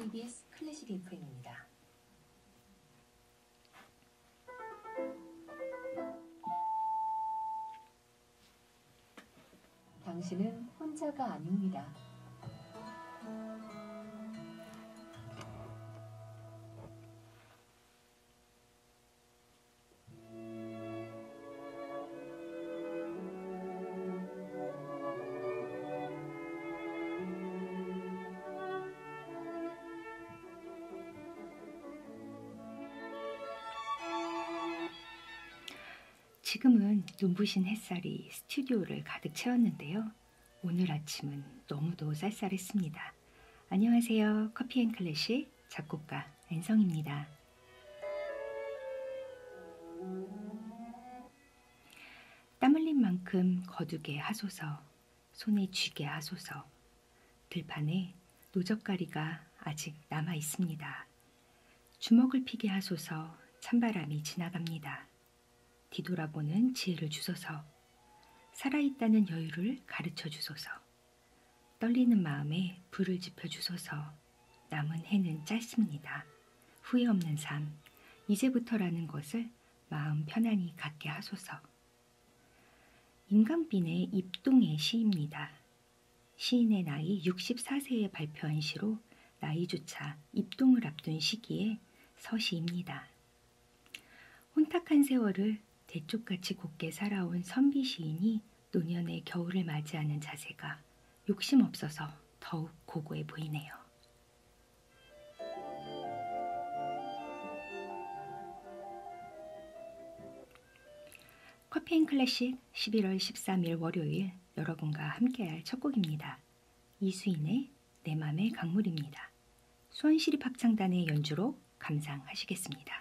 KBS 클래식 FM입니다. 당신은 혼자가 아닙니다. 지금은 눈부신 햇살이 스튜디오를 가득 채웠는데요. 오늘 아침은 너무도 쌀쌀했습니다. 안녕하세요. 커피앤클래식 작곡가 안성입니다. 땀 흘린 만큼 거두게 하소서, 손에 쥐게 하소서. 들판에 노젓가리가 아직 남아 있습니다. 주먹을 피게 하소서. 찬바람이 지나갑니다. 뒤돌아보는 지혜를 주소서. 살아있다는 여유를 가르쳐 주소서. 떨리는 마음에 불을 지펴 주소서. 남은 해는 짧습니다. 후회 없는 삶, 이제부터라는 것을 마음 편안히 갖게 하소서. 임강빈의 입동의 시입니다. 시인의 나이 64세에 발표한 시로 나이조차 입동을 앞둔 시기에 서시입니다. 혼탁한 세월을 대쪽같이 곱게 살아온 선비 시인이 노년의 겨울을 맞이하는 자세가 욕심 없어서 더욱 고고해 보이네요. 커피앤클래식 11월 13일 월요일 여러분과 함께할 첫 곡입니다. 이수인의 내 맘의 강물입니다. 수원시립합창단의 연주로 감상하시겠습니다.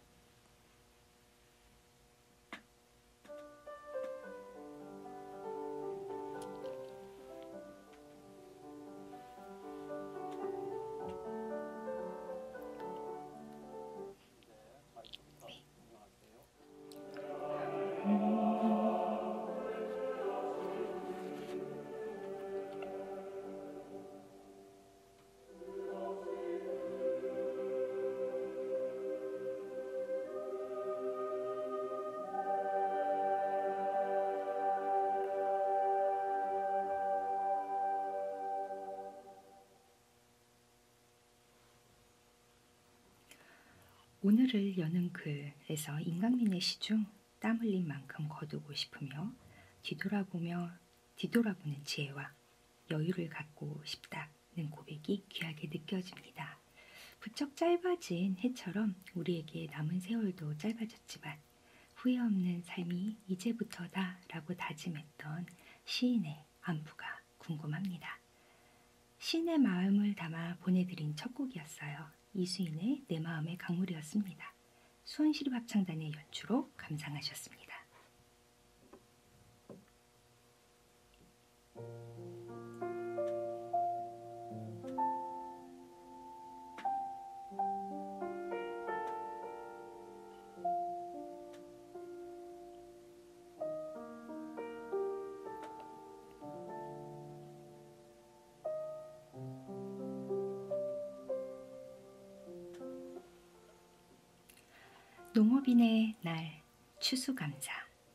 오늘을 여는 글에서 임강민의 시 중 땀 흘린 만큼 거두고 싶으며 뒤돌아보는 지혜와 여유를 갖고 싶다는 고백이 귀하게 느껴집니다. 부쩍 짧아진 해처럼 우리에게 남은 세월도 짧아졌지만 후회 없는 삶이 이제부터다 라고 다짐했던 시인의 안부가 궁금합니다. 시인의 마음을 담아 보내드린 첫 곡이었어요. 이수인의 내 마음의 강물이었습니다. 수원시립합창단의 연주로 감상하셨습니다. 농업인의 날 추수감사.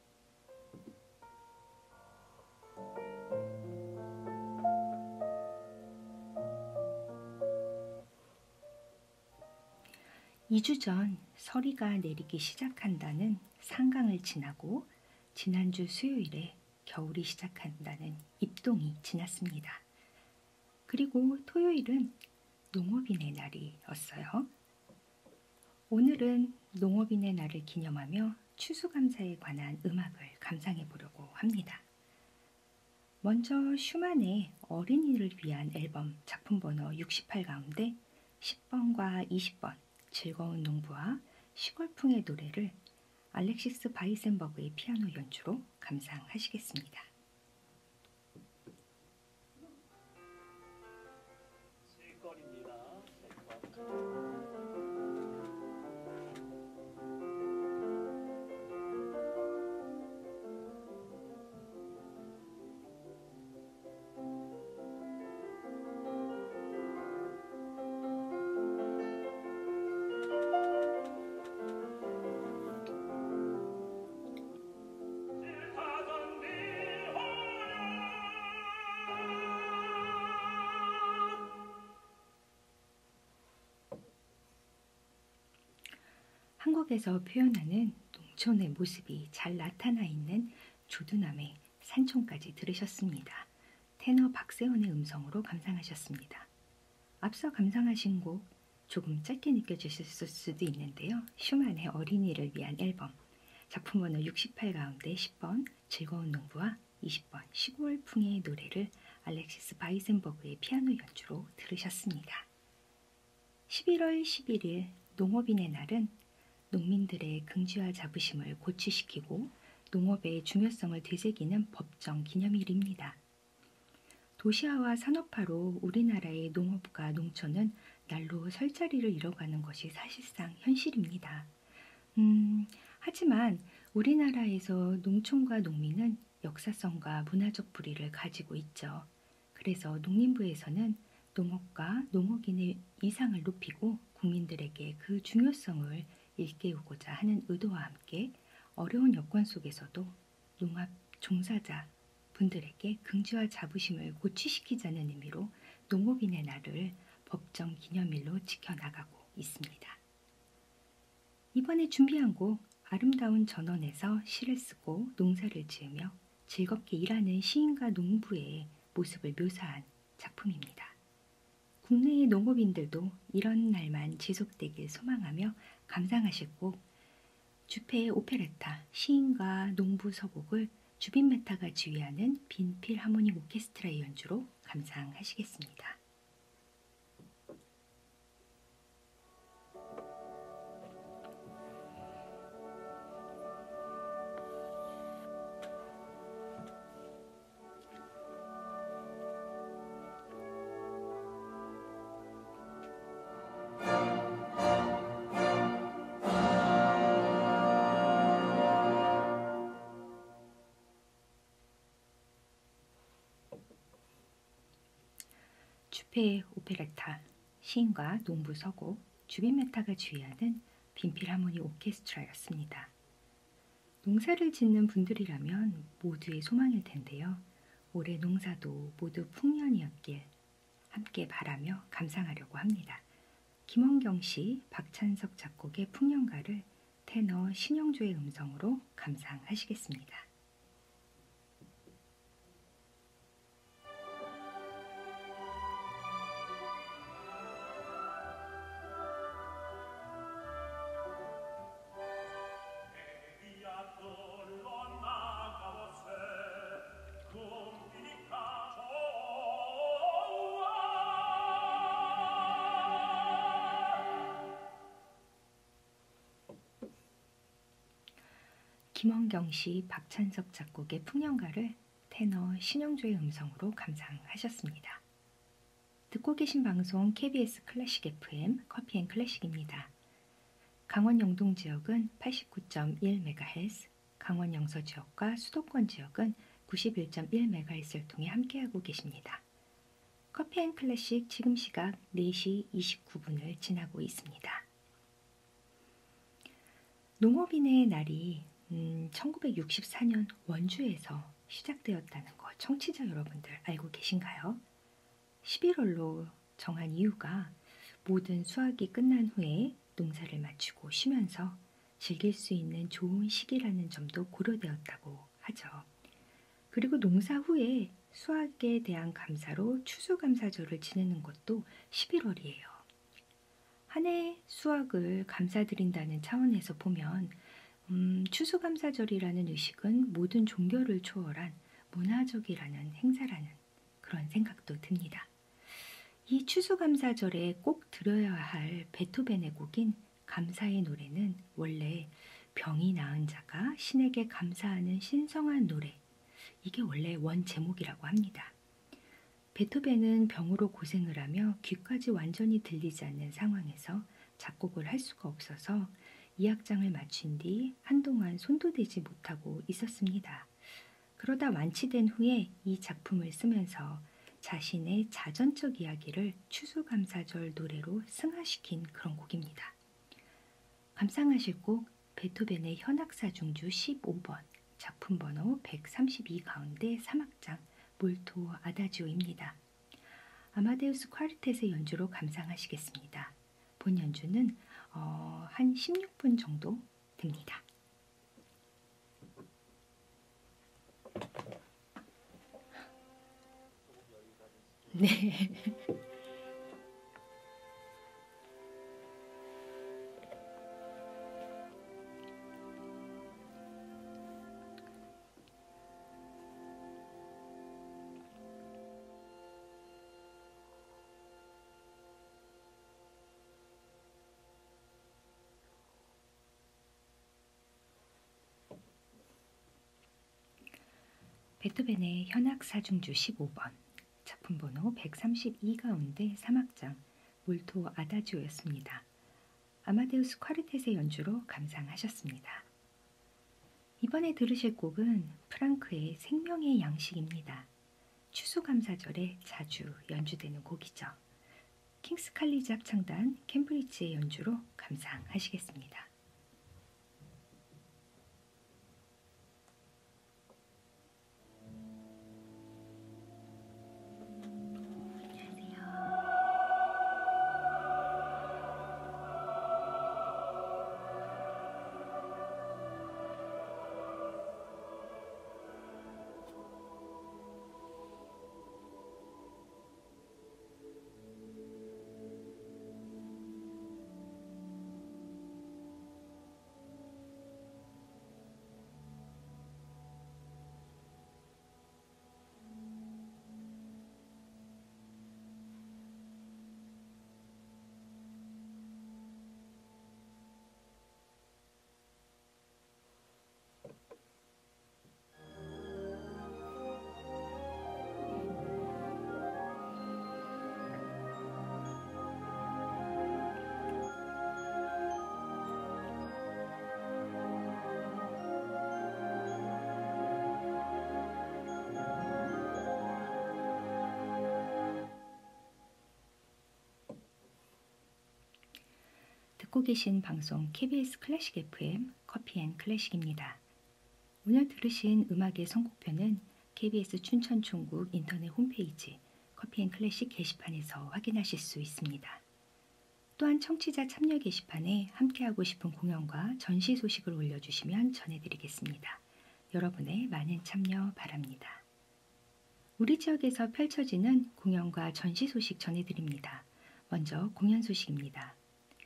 이 주 전 서리가 내리기 시작한다는 상강을 지나고 지난주 수요일에 겨울이 시작한다는 입동이 지났습니다. 그리고 토요일은 농업인의 날이었어요. 오늘은 농업인의 날을 기념하며 추수감사에 관한 음악을 감상해 보려고 합니다. 먼저 슈만의 어린이를 위한 앨범 작품 번호 68 가운데 10번과 20번 즐거운 농부와 시골풍의 노래를 알렉시스 바이센버그의 피아노 연주로 감상하시겠습니다. 한국에서 표현하는 농촌의 모습이 잘 나타나 있는 조두남의 산촌까지 들으셨습니다. 테너 박세원의 음성으로 감상하셨습니다. 앞서 감상하신 곡 조금 짧게 느껴지실 수도 있는데요. 슈만의 어린이를 위한 앨범 작품 번호 68 가운데 10번 즐거운 농부와 20번 시골풍의 노래를 알렉시스 바이센버그의 피아노 연주로 들으셨습니다. 11월 11일 농업인의 날은 농민들의 긍지와 자부심을 고취시키고 농업의 중요성을 되새기는 법정 기념일입니다. 도시화와 산업화로 우리나라의 농업과 농촌은 날로 설 자리를 잃어가는 것이 사실상 현실입니다. 하지만 우리나라에서 농촌과 농민은 역사성과 문화적 뿌리를 가지고 있죠. 그래서 농림부에서는 농업과 농업인의 이상을 높이고 국민들에게 그 중요성을 일깨우고자 하는 의도와 함께 어려운 여건 속에서도 농업 종사자 분들에게 긍지와 자부심을 고취시키자는 의미로 농업인의 날을 법정 기념일로 지켜나가고 있습니다. 이번에 준비한 곡 아름다운 전원에서 시를 쓰고 농사를 지으며 즐겁게 일하는 시인과 농부의 모습을 묘사한 작품입니다. 국내의 농업인들도 이런 날만 지속되길 소망하며 감상하실 곡 주페의 오페레타 시인과 농부 서곡을 주빈 메타가 지휘하는 빈 필하모닉 오케스트라의 연주로 감상하시겠습니다. 주페의 오페레타, 시인과 농부 서곡, 주빈 메타가 지휘하는 빈필하모닉 오케스트라였습니다. 농사를 짓는 분들이라면 모두의 소망일 텐데요. 올해 농사도 모두 풍년이었길 함께 바라며 감상하려고 합니다. 김원경 씨, 박찬석 작곡의 풍년가를 테너 신영조의 음성으로 감상하시겠습니다. 김원경 씨, 박찬석 작곡의 풍년가를 테너 신영조의 음성으로 감상하셨습니다. 듣고 계신 방송 KBS 클래식 FM 커피앤클래식입니다. 강원 영동 지역은 89.1MHz, 강원 영서 지역과 수도권 지역은 91.1MHz를 통해 함께하고 계십니다. 커피앤클래식 지금 시각 4시 29분을 지나고 있습니다. 농업인의 날이 1964년 원주에서 시작되었다는 것 청취자 여러분들 알고 계신가요? 11월로 정한 이유가 모든 수확이 끝난 후에 농사를 마치고 쉬면서 즐길 수 있는 좋은 시기라는 점도 고려되었다고 하죠. 그리고 농사 후에 수확에 대한 감사로 추수감사절을 지내는 것도 11월이에요. 한 해 수확을 감사드린다는 차원에서 보면 추수감사절이라는 의식은 모든 종교를 초월한 문화적이라는 행사라는 그런 생각도 듭니다. 이 추수감사절에 꼭 들어야 할 베토벤의 곡인 감사의 노래는 원래 병이 나은 자가 신에게 감사하는 신성한 노래, 이게 원래 원 제목이라고 합니다. 베토벤은 병으로 고생을 하며 귀까지 완전히 들리지 않는 상황에서 작곡을 할 수가 없어서 이 악장을 마친 뒤 한동안 손도 대지 못하고 있었습니다. 그러다 완치된 후에 이 작품을 쓰면서 자신의 자전적 이야기를 추수감사절 노래로 승화시킨 그런 곡입니다. 감상하실 곡 베토벤의 현악사중주 15번 작품 번호 132 가운데 3악장 몰토 아다지오입니다. 아마데우스 콰르텟의 연주로 감상하시겠습니다. 본 연주는 한 16분 정도 됩니다. 네. 베토벤의 현악사중주 15번, 작품번호 132 가운데 3악장 몰토 아다지오였습니다. 아마데우스 콰르텟의 연주로 감상하셨습니다. 이번에 들으실 곡은 프랑크의 생명의 양식입니다. 추수감사절에 자주 연주되는 곡이죠. 킹스 칼리지 합창단 캠브리지의 연주로 감상하시겠습니다. 듣고 계신 방송 KBS 클래식 FM 커피앤클래식입니다. 오늘 들으신 음악의 선곡표는 KBS 춘천총국 인터넷 홈페이지 커피앤클래식 게시판에서 확인하실 수 있습니다. 또한 청취자 참여 게시판에 함께하고 싶은 공연과 전시 소식을 올려주시면 전해드리겠습니다. 여러분의 많은 참여 바랍니다. 우리 지역에서 펼쳐지는 공연과 전시 소식 전해드립니다. 먼저 공연 소식입니다.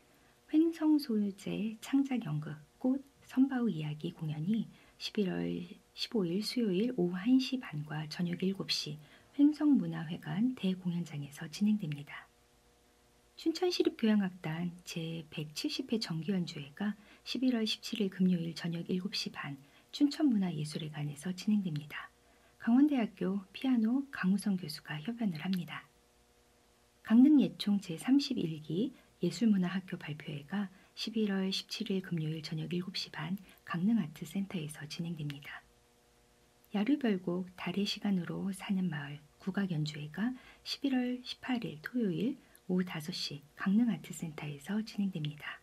횡성소재 창작연극 꽃 선바우 이야기 공연이 11월 15일 수요일 오후 1시 반과 저녁 7시 횡성문화회관 대공연장에서 진행됩니다. 춘천시립교향악단 제170회 정기연주회가 11월 17일 금요일 저녁 7시 반 춘천문화예술회관에서 진행됩니다. 강원대학교 피아노 강우성 교수가 협연을 합니다. 강릉예총 제31기 예술문화학교 발표회가 11월 17일 금요일 저녁 7시 반 강릉아트센터에서 진행됩니다. 야류별곡 달의 시간으로 사는 마을 국악연주회가 11월 18일 토요일 오후 5시 강릉아트센터에서 진행됩니다.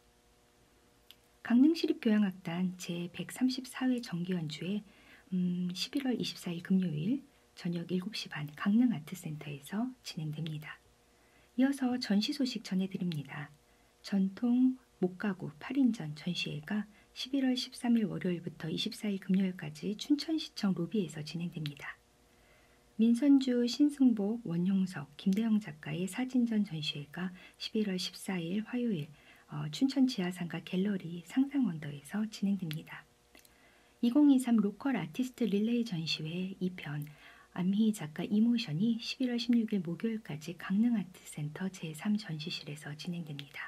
강릉시립교향악단 제134회 정기연주회 11월 24일 금요일 저녁 7시 반 강릉아트센터에서 진행됩니다. 이어서 전시 소식 전해드립니다. 전통 목가구 8인전 전시회가 11월 13일 월요일부터 24일 금요일까지 춘천시청 로비에서 진행됩니다. 민선주, 신승복, 원용석, 김대영 작가의 사진전 전시회가 11월 14일 화요일 춘천 지하상가 갤러리 상상원더에서 진행됩니다. 2023 로컬 아티스트 릴레이 전시회 2편 안미희 작가 이모션이 11월 16일 목요일까지 강릉아트센터 제3전시실에서 진행됩니다.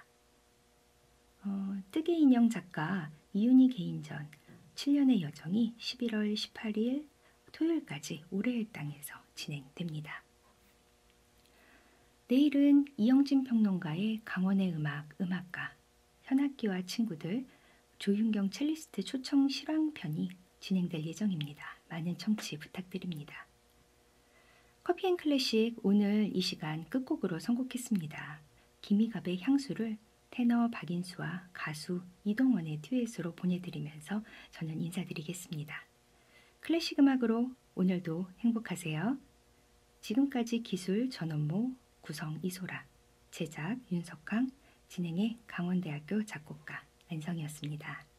뜨개인형 작가 이윤희 개인전 7년의 여정이 11월 18일 토요일까지 올해일당에서 진행됩니다. 내일은 이영진 평론가의 강원의 음악, 음악가, 현악기와 친구들, 조윤경 첼리스트 초청 실황편이 진행될 예정입니다. 많은 청취 부탁드립니다. 커피앤클래식 오늘 이 시간 끝곡으로 선곡했습니다. 김희갑의 향수를 테너 박인수와 가수 이동원의 듀엣으로 보내드리면서 저는 인사드리겠습니다. 클래식 음악으로 오늘도 행복하세요. 지금까지 기술 전원모, 구성 이소라, 제작 윤석강, 진행의 강원대학교 작곡가 안성이었습니다.